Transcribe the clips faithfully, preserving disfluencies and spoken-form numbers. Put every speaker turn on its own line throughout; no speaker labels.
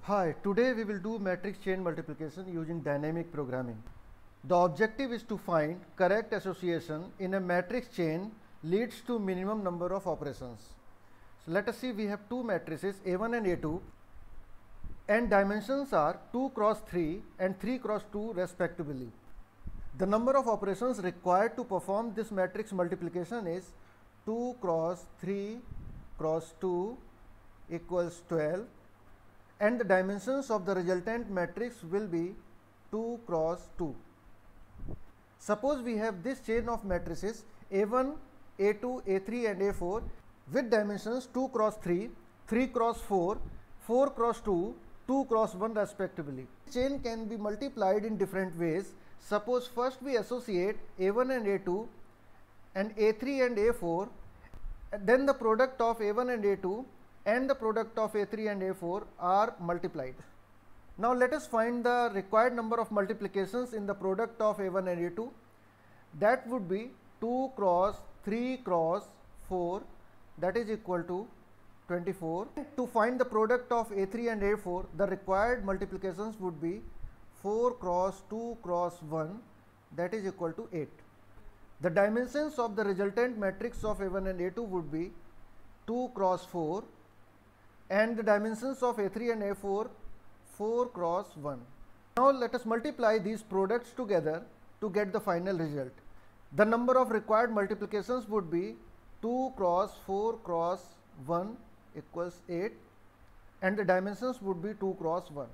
Hi, today we will do matrix chain multiplication using dynamic programming. The objective is to find correct association in a matrix chain leads to minimum number of operations. So let us see, we have two matrices A one and A two and dimensions are two cross three and three cross two respectively. The number of operations required to perform this matrix multiplication is two cross three cross two equals twelve, and the dimensions of the resultant matrix will be two cross two. Suppose we have this chain of matrices A one, A two, A three and A four with dimensions two cross three, three cross four, four cross two, two cross one respectively. This chain can be multiplied in different ways. Suppose first we associate A one and A two and A three and A four, then the product of A one and A two and the product of A three and A four are multiplied. Now let us find the required number of multiplications in the product of A one and A two. That would be two cross three cross four, that is equal to twenty-four. To find the product of A three and A four, the required multiplications would be four cross two cross one, that is equal to eight. The dimensions of the resultant matrix of A one and A two would be two cross four, and the dimensions of A three and A four four cross one. Now let us multiply these products together to get the final result. The number of required multiplications would be two cross four cross one equals eight, and the dimensions would be two cross one.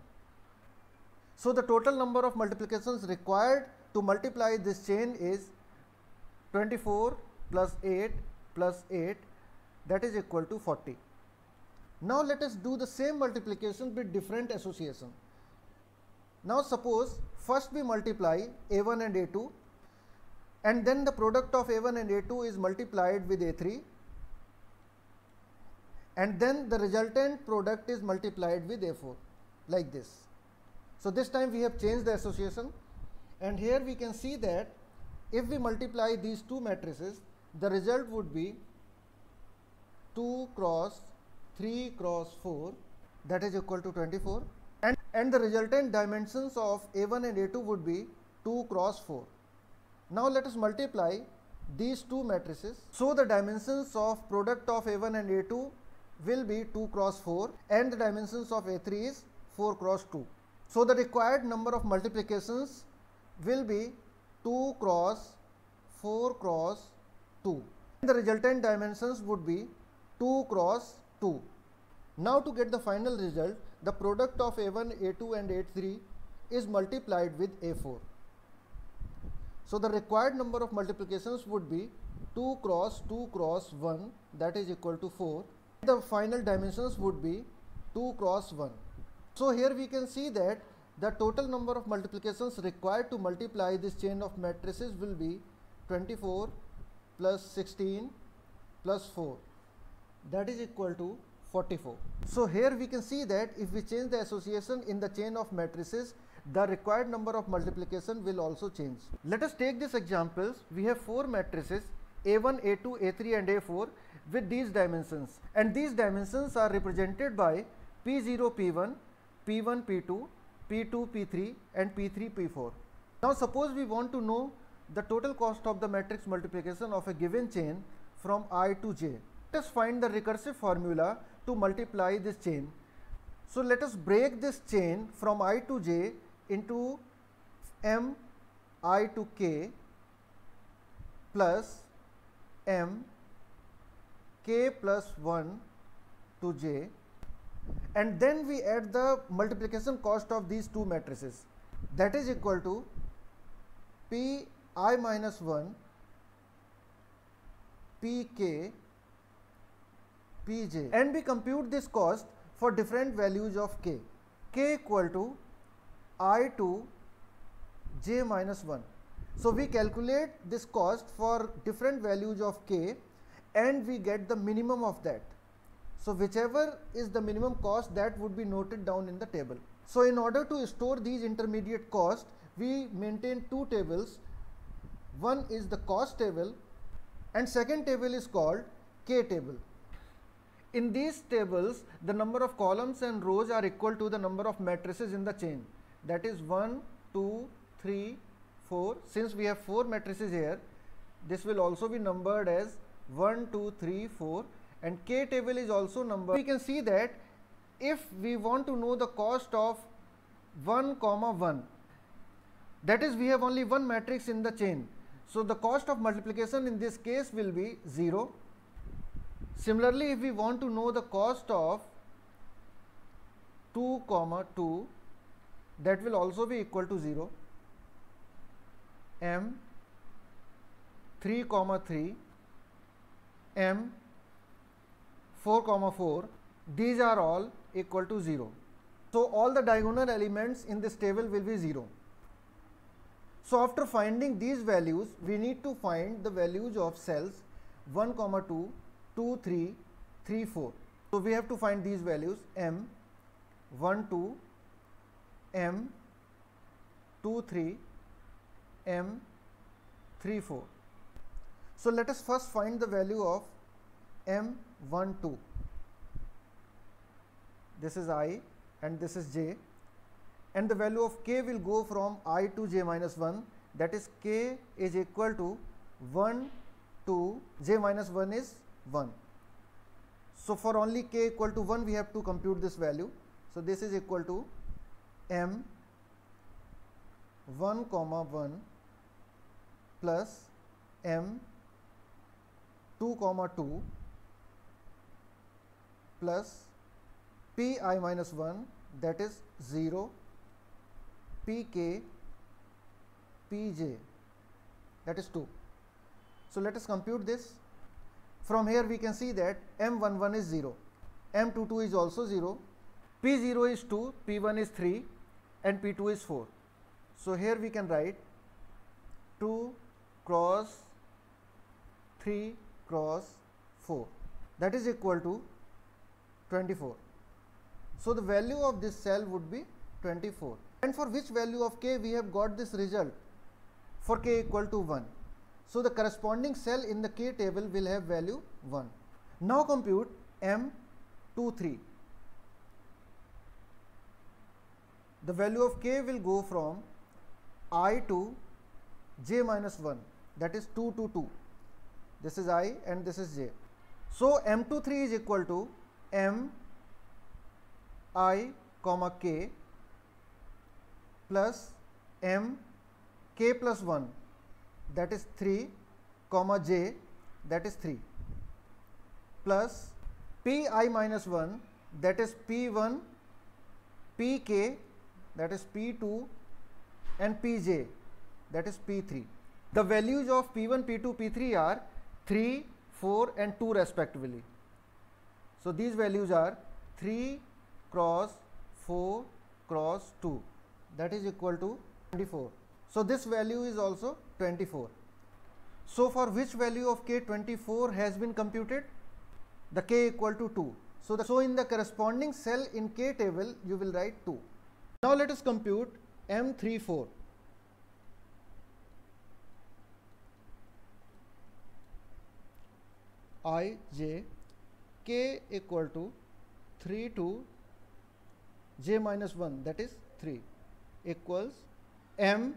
So the total number of multiplications required to multiply this chain is twenty-four plus eight plus eight, that is equal to forty. Now let us do the same multiplication with different association. Now suppose first we multiply A one and A two, and then the product of A one and A two is multiplied with A three, and then the resultant product is multiplied with A four, like this. So this time we have changed the association, and here we can see that if we multiply these two matrices, the result would be two cross three cross four, that is equal to twenty-four, and, and the resultant dimensions of A one and A two would be two cross four. Now let us multiply these two matrices. So the dimensions of product of A one and A two will be two cross four, and the dimensions of A three is four cross two. So the required number of multiplications will be two cross four cross two, and the resultant dimensions would be two cross two. Now to get the final result, the product of A one, A two and A three is multiplied with A four. So the required number of multiplications would be two cross two cross one, that is equal to four. The final dimensions would be two cross one. So here we can see that the total number of multiplications required to multiply this chain of matrices will be twenty-four plus sixteen plus four, that is equal to forty-four. So here we can see that if we change the association in the chain of matrices, the required number of multiplication will also change. Let us take these examples. We have four matrices A one, A two, A three and A four with these dimensions, and these dimensions are represented by P zero, P one, P one, P two, P two, P three and P three, P four. Now suppose we want to know the total cost of the matrix multiplication of a given chain from I to J. Let us find the recursive formula to multiply this chain. So let us break this chain from I to J into M I to K plus M K plus one to J, and then we add the multiplication cost of these two matrices, that is equal to P I minus one, P K, P J, and we compute this cost for different values of K. K equal to I to J minus one. So we calculate this cost for different values of K, and we get the minimum of that. So whichever is the minimum cost, that would be noted down in the table. So in order to store these intermediate costs, we maintain two tables. One is the cost table, and second table is called K table. In these tables, the number of columns and rows are equal to the number of matrices in the chain. That is one, two, three, four. Since we have four matrices here, this will also be numbered as one, two, three, four, and K table is also numbered. We can see that if we want to know the cost of one comma one, that is, we have only one matrix in the chain, so the cost of multiplication in this case will be zero. Similarly, if we want to know the cost of two comma two, that will also be equal to zero. M three comma three, M four comma four, these are all equal to zero. So all the diagonal elements in this table will be zero. So after finding these values, we need to find the values of cells one comma two, two, three, three, four. So we have to find these values M one, two, M two, three, M three, four. So let us first find the value of M one, two. This is I and this is J, and the value of K will go from I to J minus one, that is K is equal to one, two, J minus one is one. So for only K equal to one, we have to compute this value. So this is equal to M one comma one plus M two comma two plus P I minus one, that is zero, P K, P J, that is two. So let us compute this. From here we can see that M one one is zero, M two two is also zero, P zero is two, P one is three, and P two is four. So here we can write two cross three cross four, that is equal to twenty-four. So the value of this cell would be twenty-four. And for which value of K we have got this result? For K equal to one. So the corresponding cell in the K table will have value one. Now compute M two, three. The value of K will go from I to J minus one, that is two to two. This is I and this is J. So M two, three is equal to M I comma K plus M K plus one, that is three, comma J, that is three, plus P I minus one, that is P one, P K, that is P two, and P J, that is P three. The values of P one, P two, P three are three, four, and two respectively. So these values are three cross four cross two, that is equal to twenty-four. So this value is also twenty-four. So for which value of K twenty-four has been computed? The K equal to two. So, the, so in the corresponding cell in K table you will write two. Now let us compute M thirty-four. I J K equal to three to J minus one, that is three, equals M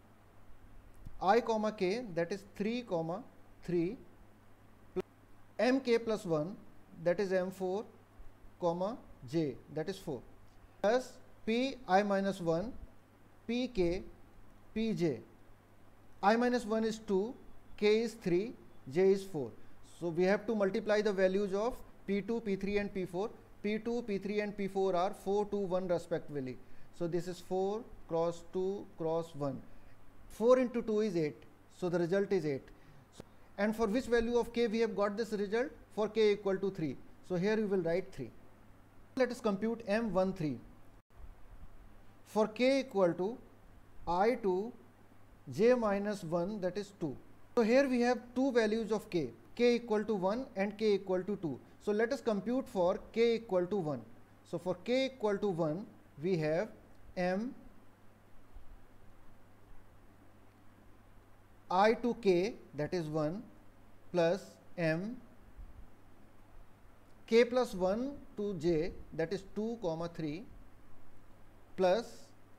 I comma K, that is three comma three, plus M K plus one, that is M four comma J, that is four, plus P I minus one, P K, P J. I minus one is two, K is three, J is four. So we have to multiply the values of P two, P three and P four. P two, P three and P four are four, two, one respectively. So this is four cross two cross one. four into two is eight. So the result is eight. So, and for which value of K we have got this result? For K equal to three. So here we will write three. Let us compute M thirteen. For K equal to I to J minus one, that is two. So here we have two values of K. K equal to one and K equal to two. So let us compute for K equal to one. So for K equal to one, we have M I to K, that is one, plus M k plus one to j, that is two comma three, plus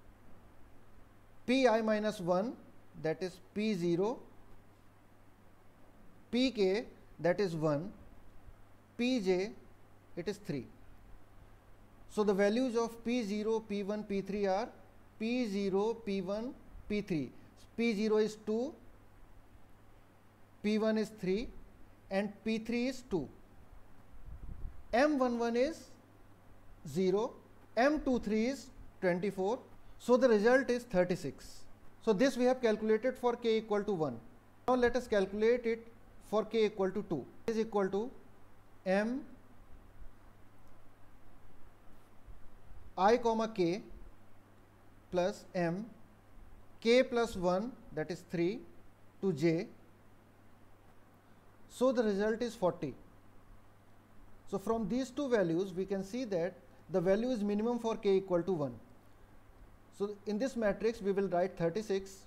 pi minus one, that is p zero, pk, that is one, pj, it is three. So the values of p zero, p one, p three are p zero, p one, p three. p zero is two, p one is three, and p three is two. m eleven is zero, m twenty-three is twenty-four. So the result is thirty-six. So this we have calculated for k equal to one. Now let us calculate it for k equal to two. Is equal to m I comma k plus m k plus one, that is three, to j. So the result is forty. So from these two values we can see that the value is minimum for k equal to one. So in this matrix we will write thirty-six,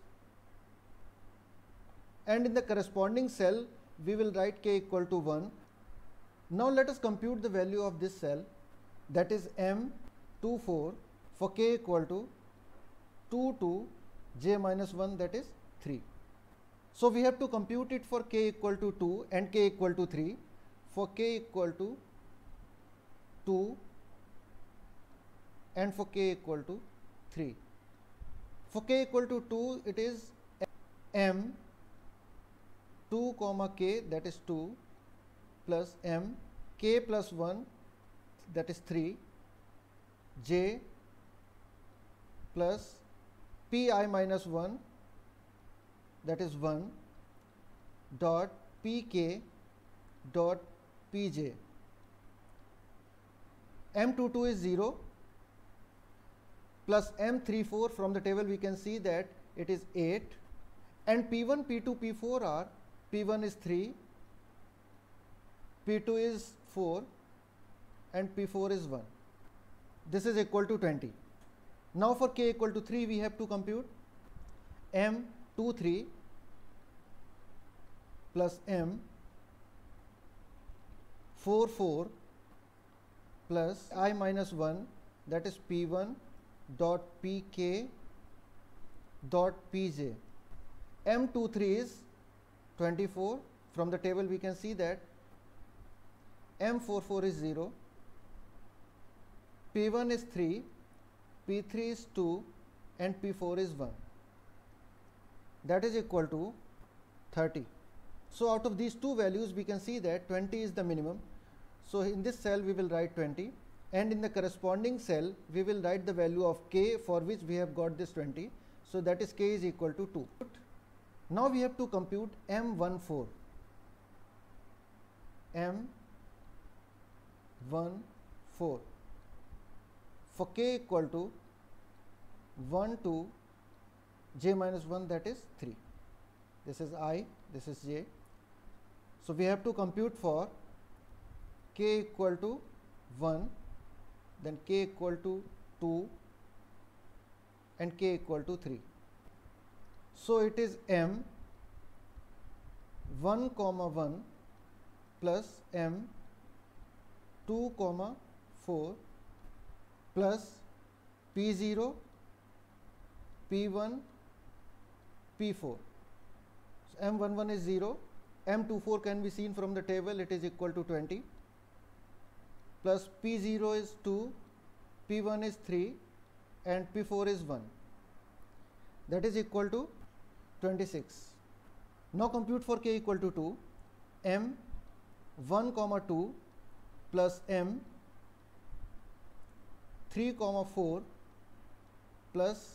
and in the corresponding cell we will write k equal to one. Now let us compute the value of this cell, that is m twenty-four, for k equal to two to j minus one, that is three. So we have to compute it for k equal to two and k equal to three. For k equal to two and for k equal to three. For k equal to two, it is m two comma k, that is two, plus m k plus one, that is three, j plus pi minus one, that is one, dot pk dot pj. m twenty-two is zero, plus m thirty-four, from the table we can see that it is eight, and p one, p two, p four are, p one is three, p two is four, and p four is one. This is equal to twenty. Now for k equal to three we have to compute m twenty-three plus m forty-four plus I minus one, that is p one dot pk dot pj. m twenty-three is twenty-four. From the table we can see that m forty-four is zero, p one is three, p three is two, and p four is one. That is equal to thirty. So out of these two values we can see that twenty is the minimum. So in this cell we will write twenty, and in the corresponding cell we will write the value of k, for which we have got this twenty. So that is k is equal to two. Now we have to compute m fourteen. m fourteen for k equal to one to j minus one, that is three. This is I, this is j. So we have to compute for k equal to one, then k equal to two, and k equal to three. So it is m one comma one plus m two comma four plus p zero, p one, p four. So m eleven is zero, m twenty-four can be seen from the table, it is equal to twenty, plus p zero is two, p one is three, and p four is one. That is equal to twenty-six. Now compute for k equal to two. m one comma two plus m three comma four plus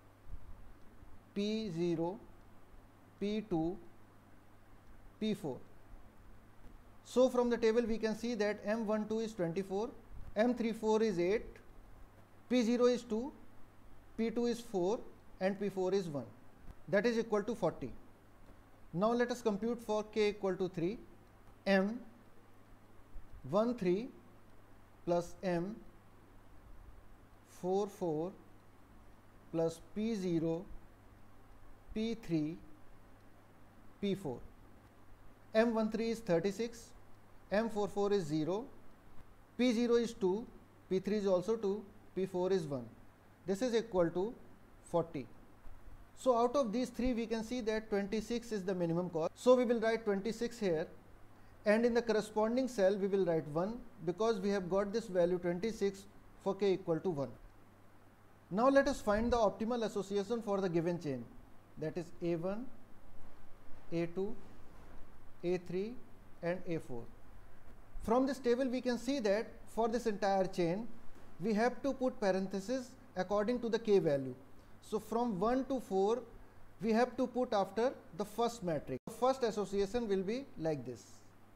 p zero, p two, p four. So from the table we can see that m twelve is twenty-four, m thirty-four is eight, p zero is two, p two is four, and p four is one. That is equal to forty. Now let us compute for k equal to three. m thirteen plus m forty-four plus p zero, p three, p four. m thirteen is thirty-six, m forty-four is zero, P zero is two, P three is also two, P four is one. This is equal to forty. So out of these three we can see that twenty-six is the minimum cost. So we will write twenty-six here, and in the corresponding cell we will write one, because we have got this value twenty-six for k equal to one. Now let us find the optimal association for the given chain, that is A one, A two, A three and A four. From this table we can see that for this entire chain we have to put parentheses according to the k value. So from one to four we have to put after the first matrix. The first association will be like this.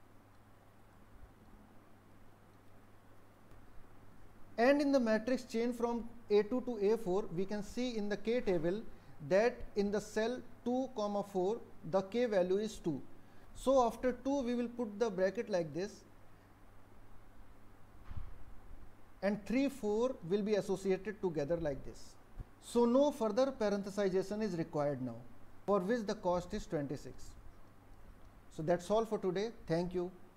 And in the matrix chain from A two to A four, we can see in the k table that in the cell two comma four the k value is two. So after two we will put the bracket like this, and three, four will be associated together like this. So no further parenthesization is required now, for which the cost is twenty-six. So that's all for today. Thank you.